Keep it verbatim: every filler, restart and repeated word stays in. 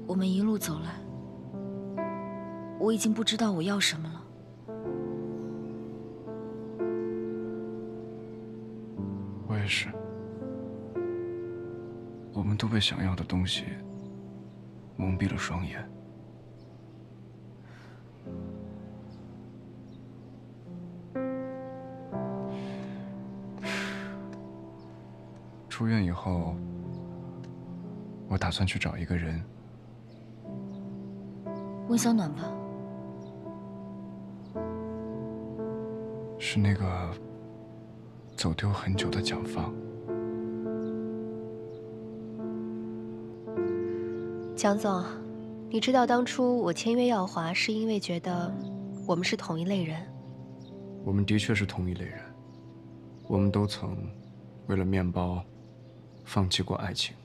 我们一路走来，我已经不知道我要什么了。 我也是，我们都被想要的东西蒙蔽了双眼。出院以后，我打算去找一个人。 温小暖吧？ 是那个走丢很久的蒋放。 蒋总，你知道当初我签约耀华是因为觉得我们是同一类人。 我们的确是同一类人，我们都曾为了面包放弃过爱情。